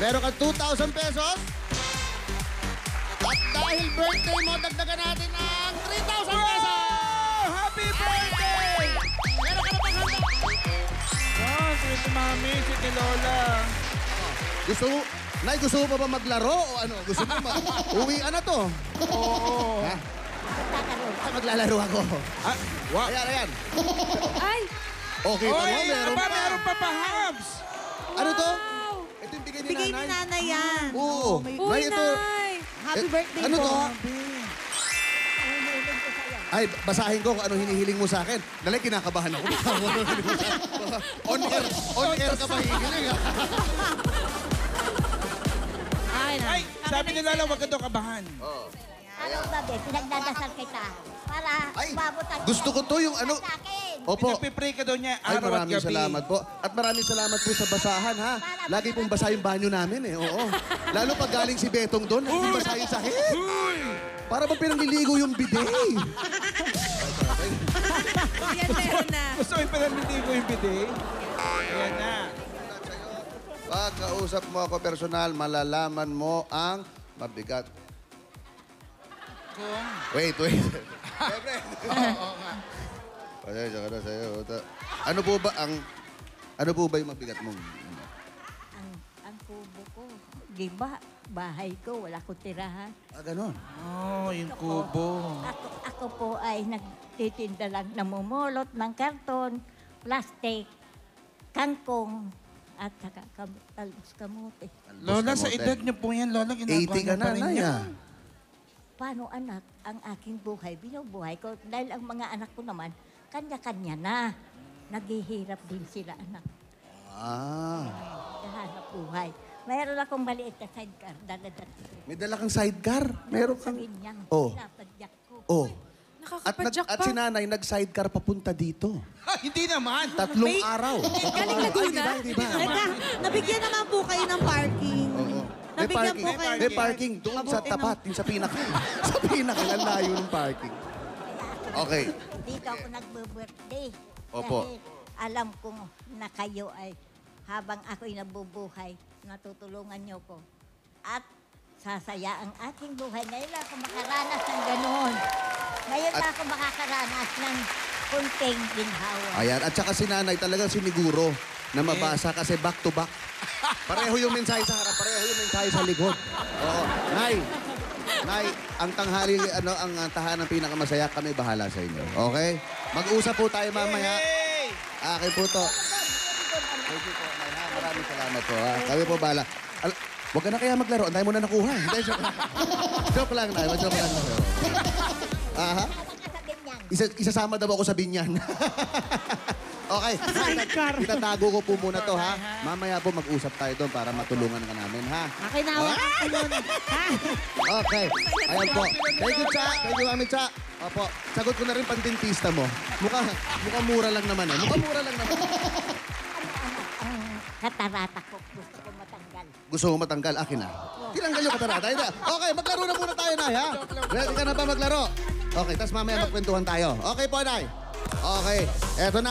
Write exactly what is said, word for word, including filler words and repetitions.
Meron ka two thousand pesos. At dahil birthday mo, dagdagan natin ng three thousand pesos! Happy birthday! Meron ka na pang handa. Wow, sweet si Mami, sweet ni Lola. Gusto mo, Nay, gusto mo pa ba maglaro o ano? Gusto mo ma... Uwian na to. Oo. Ha? Ah, maglalaro ako. Ah, wow. Ayan, ayan. Ay! Okay pa Oy, mo, meron aba, pa. meron pa pa, Habs. Ano to? Wow! Ito yung bigay ni Bigay ni nanay. nanay yan. Oo. Uy, Nay, ito. Nay! Happy Eh, birthday ano po. to? Ay, basahin ko kung ano hinihiling mo sa akin. Dali, kinakabahan ako. on air, on air ka pa hihiling, ha? Ay, Ay, sabi ni Lola, wag ka daw kabahan. Ano ba, be? Pinagdadasal kita para Ay, umabot ang gusto ko to yung ano. sa akin. Opo. Pinagpipray ka daw niya Ay, araw at maraming gabi. salamat po. At maraming salamat po sa basahan, ha? Lagi pong basa yung banyo namin, eh. Oo. Lalo pag galing si Betong doon, hindi basa yung sahig. Para bang pinangliligo yung bidet. Yan, meron na. Gusto mo yung pinanliligo yung bidet? Ayan na. Pag kausap mo ako personal, malalaman mo ang mabigat. Kung... Wait, wait. Siyempre. Oo nga. Pasensya ka na sa'yo. Ta- Ano po ba ang... Ano po ba yung mabigat mong... Ang, ang kubo ko. Di ba, bahay ko, wala ko tirahan. Ah, ganon. Oh, yung kubo. Ako, ako po ay nagtitinda lang, namumulot ng karton, plastic, kangkong, at saka kam- talbos kamote. Lola, sa edad niyo po yan, Lola, ginagawa eighty ka niyo pa na, rin Naya. yan. Paano anak, ang aking buhay, binubuhay ko, dahil ang mga anak ko naman, kanya-kanya na. Naghihirap din sila, anak. Ah. Kahanap buhay. Mayroon akong maliit na sidecar, daladat ko. May dala kang sidecar. Meron kang... Sabihin niya, Oh. pinapadyak ko. Oh. At, nag, Nakakapadyak at pa. si nanay nag-sidecar papunta dito. Ah, hindi naman. Tatlong May- araw. Galing Ay, Laguna? di ba? Di ba? Teka, nabigyan naman po kayo ng parking. Oo. May Nabigyan parking, po kayo. may parking doon sa Mabuti tapat, yung sa pinaka. sa pinaka, ang layo ng parking. Okay. Dito ako nagbe-birthday. Opo. Dahil alam kong na kayo ay habang ako'y nabubuhay, natutulungan niyo ko. At sasaya ang aking buhay. Ngayon lang ako makaranas ng ganoon. Ngayon At- lang ako makakaranas ng kunting ginhawa. Ayan, at saka si nanay talagang siniguro na mabasa kasi back to back. Pareho yung mensahe sa harap, pareho yung mensahe sa likod. Oo. Nay, Nay, ang tanghali, ano, ang uh, tahanang pinakamasaya, kami bahala sa inyo. Okay? Mag-usap po tayo mamaya. Hey! Akin po to. Thank you po, Nay. Ha? Maraming salamat po. Ha? Kami po bahala. Al- Huwag ka na kaya maglaro. Ang tayo mo na nakuha. Hindi, joke lang. Joke lang, Nay. Joke lang. Aha. Nakakasabit niyan. Isa, isasama daw ako sa binyan. Okay. Sidecar. Itatago ko po muna to, ha? Mamaya po mag-usap tayo doon para matulungan ka namin, ha? Akin na ako. Ha? Okay. Ayan po. Thank you, Cha. Thank you, Mami Cha. Opo. Sagot ko na rin pang-dentista mo. Mukha, mukha mura lang naman, eh. Mukha mura lang naman. Ang katarata ko, gusto ko matanggal. Gusto mo matanggal? Akin na. Tinanggal yung katarata. Hindi. Okay, maglaro na muna tayo, Nay, ha? Ready ka na ba maglaro? Okay, tapos mamaya magkwentuhan tayo. Okay po, Nay. Okay. Eto na.